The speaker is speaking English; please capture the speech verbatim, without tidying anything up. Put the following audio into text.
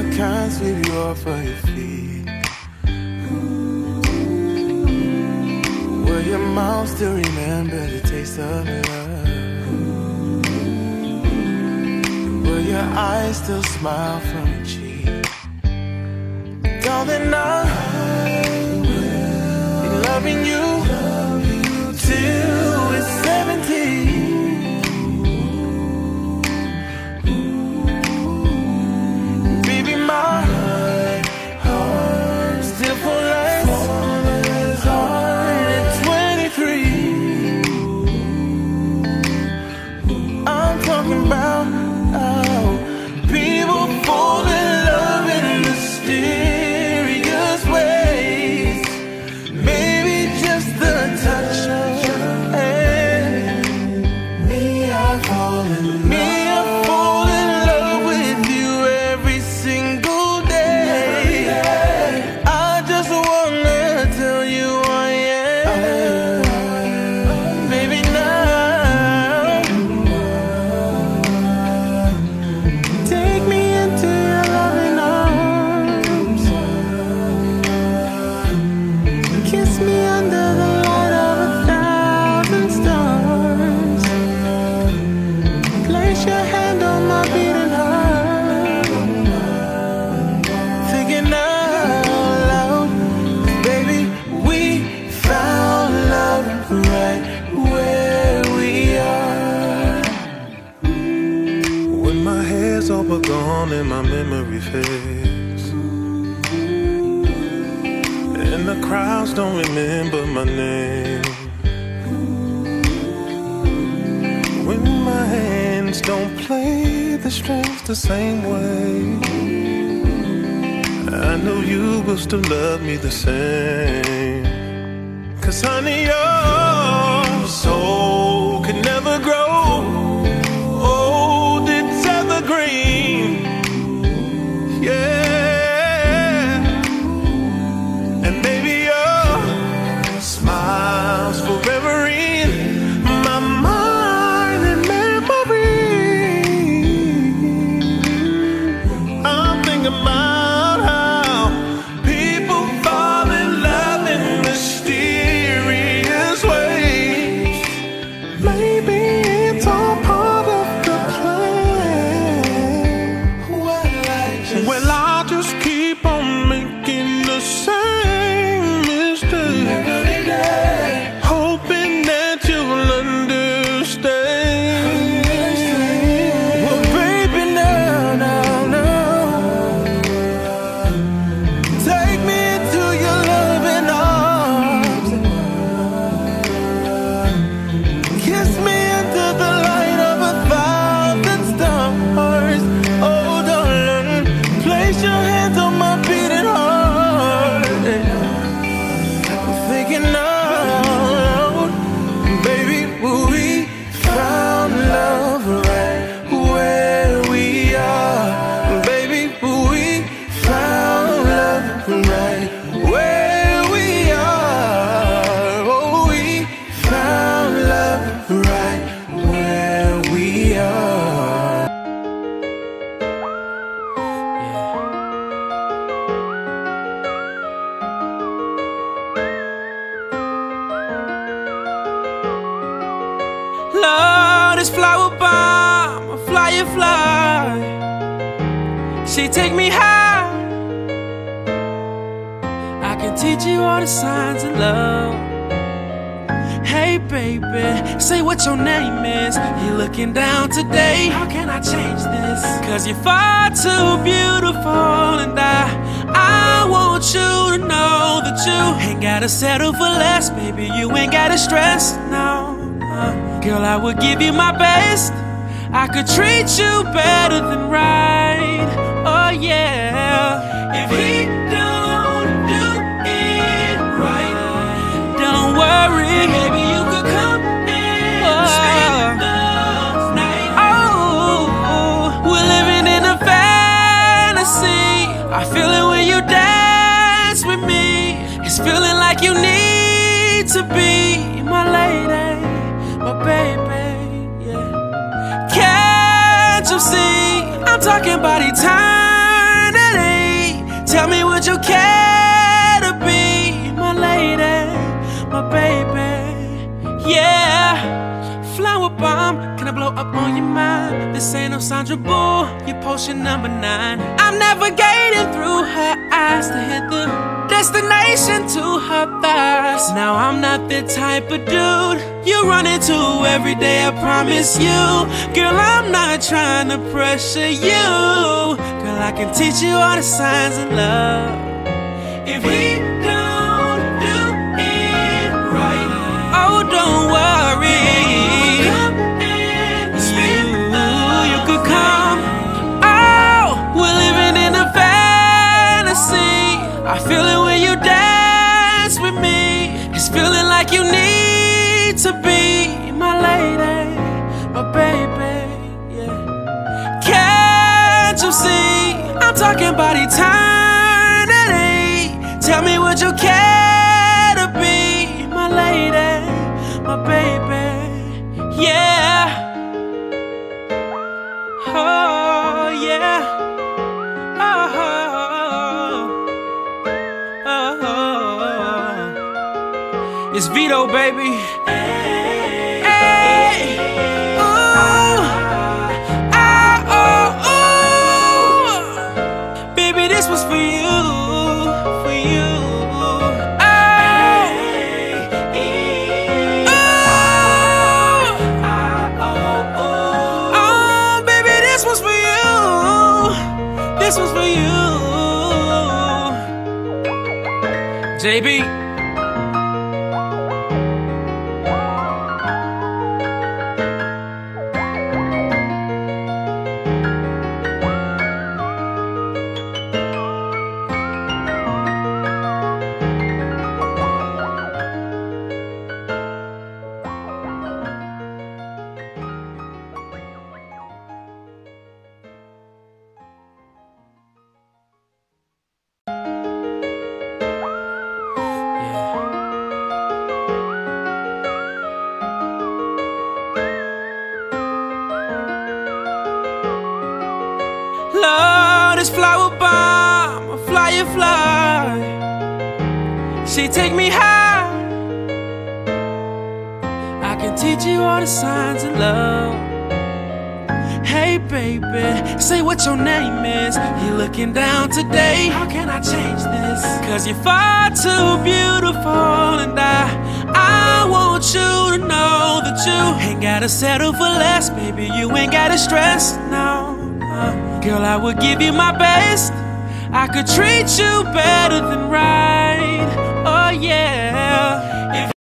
can't sweep you off of your feet. Will your mouth still remember the taste of love? Will your eyes still smile from your cheek? Darling, I will be loving you till we're seventy. Baby, my heart still full as hard at twenty-three. I'm talking about how people fall in love in mysterious ways. Maybe just the touch of your hand. Me, I fall in love. Me, I fall in love with you every single day. I just wanna tell you I am. Baby, now take me into your loving arms. Kiss me under the light of a thousand stars. Place your hand on my beating heart. Thinking out loud, baby, we found love right where we are. When my hair's all but gone and my memory fades, and the crowds don't remember my name, when my hands don't play the strings the same way, I know you will still love me the same. Cause honey, your soul can never grow old, it's evergreen. Yeah. And baby, your smile's forever in my mind and memory. I'm thinking about how people fall in love in mysterious ways. Maybe it's all part of the plan. Well, I just Well, I'll just keep on making the same mistake, every day. hoping that you'll understand. Well, baby, now, now, now, take me into your loving arms. Kiss me under the light of a thousand stars. Oh, darling, place your hands on my beating heart. I'm thinking out, baby, we found love right where we are. Baby, we found love right where we are. Oh, we found love right where we are. Love this flower bomb, a flyer fly. She take me high. I can teach you all the signs of love. Hey baby, say what your name is. You looking down today? How can I change this? Cause you're far too beautiful, and I, I want you to know that you ain't gotta settle for less, baby. You ain't gotta stress, no. Uh, girl, I would give you my best. I could treat you better than right. Oh yeah. If he don't do it right, don't worry, baby, you could come and spend the night. Oh, we're living in a fantasy. I feel it when you dance with me. It's feeling like you need to be my lady, my baby, yeah. Can't you see? I'm talking about eternity. Tell me, would you care to be my lady, my baby? Yeah. Flower bomb, can I blow up on your mind? This ain't no Sandra Bull, you're potion number nine. I'm navigating through her eyes to hit the destination to her thighs. Now I'm not the type of dude you run into every day, I promise you. Girl, I'm not trying to pressure you. Girl, I can teach you all the signs of love. If we don't do it right, oh, don't worry. I feel it when you dance with me. It's feeling like you need to be my lady, my baby, yeah. Can't you see? I'm talking about eternity. Tell me, would you care to be my lady, my baby, yeah. Oh, yeah. It's Vito, baby. Hey, hey. Ooh. Ah, oh, ooh. Baby, this was for you, for you. Hey. Ooh. Ah, oh, ooh. Oh, baby, this was for you. This was for you. J B. Love this flower bomb, a flyer fly. She take me high. I can teach you all the signs of love. Hey baby, say what your name is. You're looking down today. How can I change this? Cause you're far too beautiful, and I, I want you to know that you ain't gotta settle for less, baby. You ain't gotta stress, no. Uh, girl, I would give you my best. I could treat you better than right. Oh yeah.